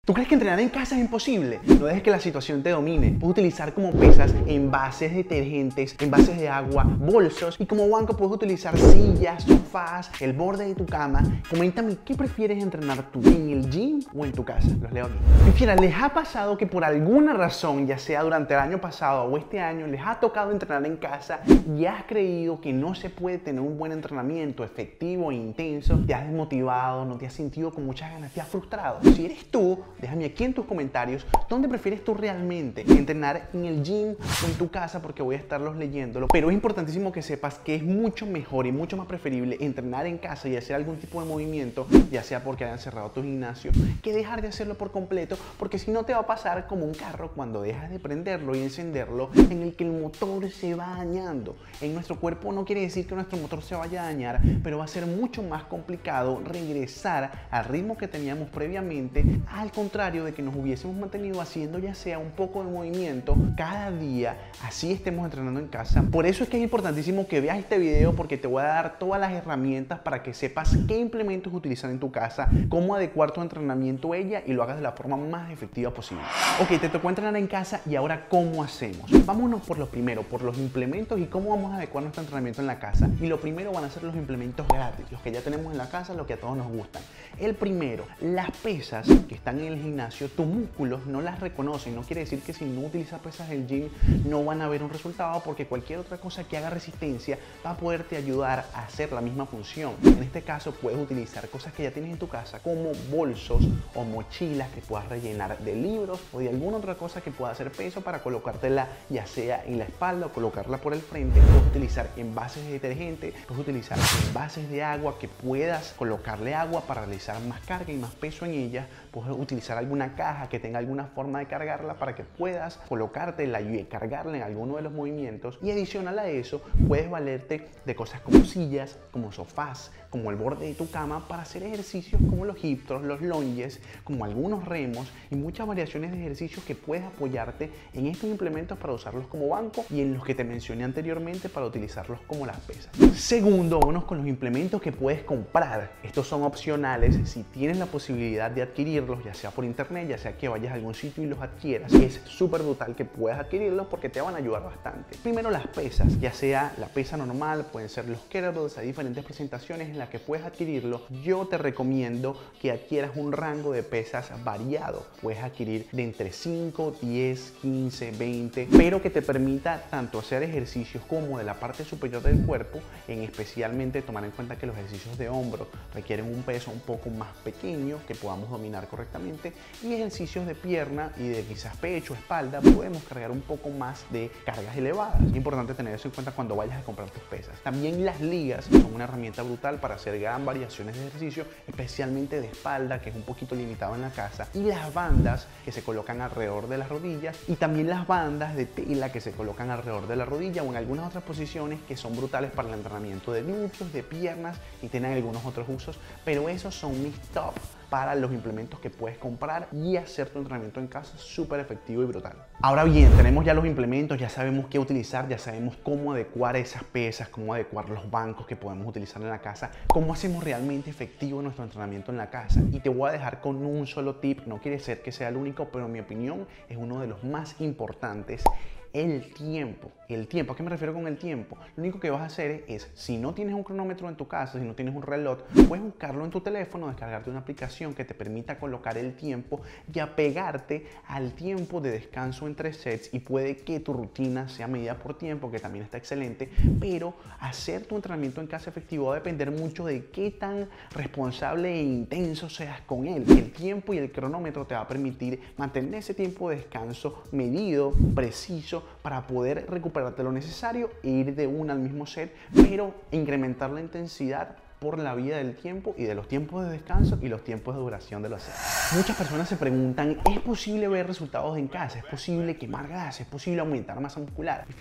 ¿Tú crees que entrenar en casa es imposible? No dejes que la situación te domine. Puedes utilizar como pesas envases detergentes, envases de agua, bolsos, y como banco puedes utilizar sillas, sofás, el borde de tu cama. Coméntame qué prefieres entrenar tú, en el gym o en tu casa. Los leo aquí. Y fíjate, ¿les ha pasado que por alguna razón, ya sea durante el año pasado o este año, les ha tocado entrenar en casa y has creído que no se puede tener un buen entrenamiento efectivo e intenso? Te has desmotivado, no te has sentido con muchas ganas, te has frustrado. Si eres tú, déjame aquí en tus comentarios dónde prefieres tú realmente entrenar, en el gym o en tu casa, porque voy a estarlos leyéndolo. Pero es importantísimo que sepas que es mucho mejor y mucho más preferible entrenar en casa y hacer algún tipo de movimiento, ya sea porque hayan cerrado tu gimnasio, que dejar de hacerlo por completo, porque si no te va a pasar como un carro cuando dejas de prenderlo y encenderlo, en el que el motor se va dañando. En nuestro cuerpo no quiere decir que nuestro motor se vaya a dañar, pero va a ser mucho más complicado regresar al ritmo que teníamos previamente, al contrario de que nos hubiésemos mantenido haciendo ya sea un poco de movimiento cada día, así estemos entrenando en casa. Por eso es que es importantísimo que veas este video, porque te voy a dar todas las herramientas para que sepas qué implementos utilizar en tu casa, cómo adecuar tu entrenamiento a ella y lo hagas de la forma más efectiva posible. Ok, te tocó entrenar en casa y ahora ¿cómo hacemos? Vámonos por lo primero, por los implementos y cómo vamos a adecuar nuestro entrenamiento en la casa. Y lo primero van a ser los implementos gratis, los que ya tenemos en la casa, los que a todos nos gustan. El primero, las pesas que están en el gimnasio, tus músculos no las reconocen. No quiere decir que si no utilizas pesas del gym no van a ver un resultado, porque cualquier otra cosa que haga resistencia va a poderte ayudar a hacer la misma función. En este caso puedes utilizar cosas que ya tienes en tu casa, como bolsos o mochilas que puedas rellenar de libros o de alguna otra cosa que pueda hacer peso, para colocártela ya sea en la espalda o colocarla por el frente. Puedes utilizar envases de detergente, puedes utilizar envases de agua que puedas colocarle agua para realizar más carga y más peso en ella. Puedes utilizar alguna caja que tenga alguna forma de cargarla para que puedas colocártela y cargarla en alguno de los movimientos. Y adicional a eso, puedes valerte de cosas como sillas, como sofás, como el borde de tu cama, para hacer ejercicios como los hip thrusts, los lunges, como algunos remos y muchas variaciones de ejercicios que puedes apoyarte en estos implementos para usarlos como banco, y en los que te mencioné anteriormente para utilizarlos como las pesas. Segundo, vámonos con los implementos que puedes comprar. Estos son opcionales si tienes la posibilidad de adquirirlos, ya sea por internet, ya sea que vayas a algún sitio y los adquieras. Es súper brutal que puedas adquirirlos porque te van a ayudar bastante. Primero, las pesas, ya sea la pesa normal, pueden ser los kettlebells, hay diferentes presentaciones en las que puedes adquirirlo. Yo te recomiendo que adquieras un rango de pesas variado. Puedes adquirir de entre 5, 10, 15, 20, pero que te permita tanto hacer ejercicios como de la parte superior del cuerpo, en especialmente tomar en cuenta que los ejercicios de hombro requieren un peso un poco más pequeño que podamos dominar correctamente, y ejercicios de pierna y de quizás pecho, espalda, podemos cargar un poco más de cargas elevadas. Es importante tener eso en cuenta cuando vayas a comprar tus pesas. También las ligas son una herramienta brutal para hacer gran variaciones de ejercicio, especialmente de espalda, que es un poquito limitado en la casa, y las bandas que se colocan alrededor de las rodillas, y también las bandas de tela que se colocan alrededor de la rodilla o en algunas otras posiciones que son brutales para el entrenamiento de glúteos, de piernas, y tienen algunos otros usos, pero esos son mis top para los implementos que puedes comprar y hacer tu entrenamiento en casa súper efectivo y brutal. Ahora bien, tenemos ya los implementos, ya sabemos qué utilizar, ya sabemos cómo adecuar esas pesas, cómo adecuar los bancos que podemos utilizar en la casa, cómo hacemos realmente efectivo nuestro entrenamiento en la casa. Y te voy a dejar con un solo tip, no quiere ser que sea el único, pero en mi opinión es uno de los más importantes: el tiempo. El tiempo, ¿a qué me refiero con el tiempo? Lo único que vas a hacer es, si no tienes un cronómetro en tu casa, si no tienes un reloj, puedes buscarlo en tu teléfono, descargarte una aplicación que te permita colocar el tiempo y apegarte al tiempo de descanso entre sets, y puede que tu rutina sea medida por tiempo, que también está excelente, pero hacer tu entrenamiento en casa efectivo va a depender mucho de qué tan responsable e intenso seas con él. El tiempo y el cronómetro te va a permitir mantener ese tiempo de descanso medido, preciso, para poder recuperarte lo necesario e ir de una al mismo set, pero incrementar la intensidad por la vía del tiempo y de los tiempos de descanso y los tiempos de duración de los sets. Muchas personas se preguntan, ¿es posible ver resultados en casa? ¿Es posible quemar grasa? ¿Es posible aumentar masa muscular? Y fieras,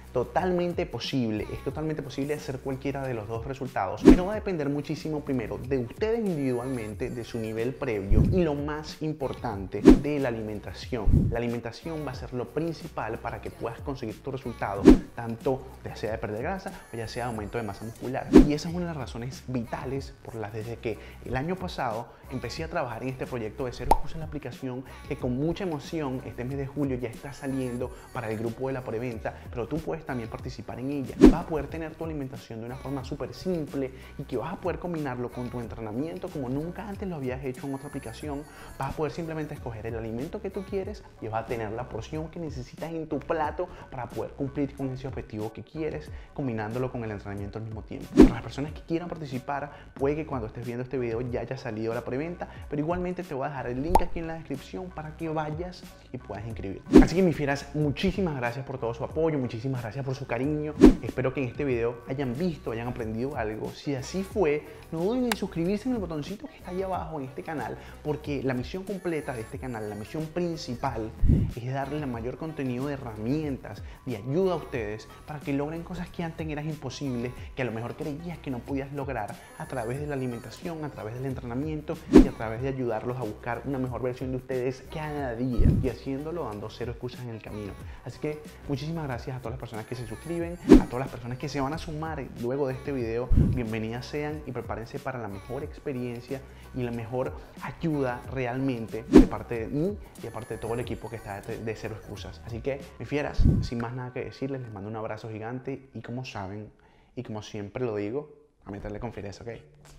totalmente posible. Es totalmente posible hacer cualquiera de los dos resultados, pero va a depender muchísimo primero de ustedes individualmente, de su nivel previo y lo más importante, de la alimentación. La alimentación va a ser lo principal para que puedas conseguir tu resultado, tanto ya sea de perder grasa o ya sea de aumento de masa muscular. Y esa es una de las razones vitales por las desde que el año pasado empecé a trabajar en este proyecto de Cero Excusas, la aplicación que con mucha emoción este mes de julio ya está saliendo para el grupo de la preventa, pero tú puedes también participar en ella. Vas a poder tener tu alimentación de una forma súper simple y que vas a poder combinarlo con tu entrenamiento como nunca antes lo habías hecho en otra aplicación. Vas a poder simplemente escoger el alimento que tú quieres y vas a tener la porción que necesitas en tu plato para poder cumplir con ese objetivo que quieres, combinándolo con el entrenamiento al mismo tiempo. Para las personas que quieran participar, puede que cuando estés viendo este video ya haya salido la preventa, pero igualmente te voy a dejar el link aquí en la descripción para que vayas y puedas inscribirte. Así que mis fieras, muchísimas gracias por todo su apoyo, muchísimas gracias por su cariño. Espero que en este video hayan visto, hayan aprendido algo. Si así fue, no duden en suscribirse en el botoncito que está ahí abajo en este canal, porque la misión completa de este canal, la misión principal, es darle el mayor contenido de herramientas, de ayuda a ustedes para que logren cosas que antes eran imposibles, que a lo mejor creías que no podías lograr a través de la alimentación, a través del entrenamiento y a través de ayudarlos a buscar una mejor versión de ustedes cada día, y haciéndolo dando cero excusas en el camino. Así que muchísimas gracias a todas las personas que se suscriben, a todas las personas que se van a sumar luego de este video. Bienvenidas sean y prepárense para la mejor experiencia y la mejor ayuda realmente de parte de mí y de parte de todo el equipo que está de Cero Excusas. Así que, mis fieras, sin más nada que decirles, les mando un abrazo gigante y como saben, y como siempre lo digo, a meterle con fiereza, ¿ok?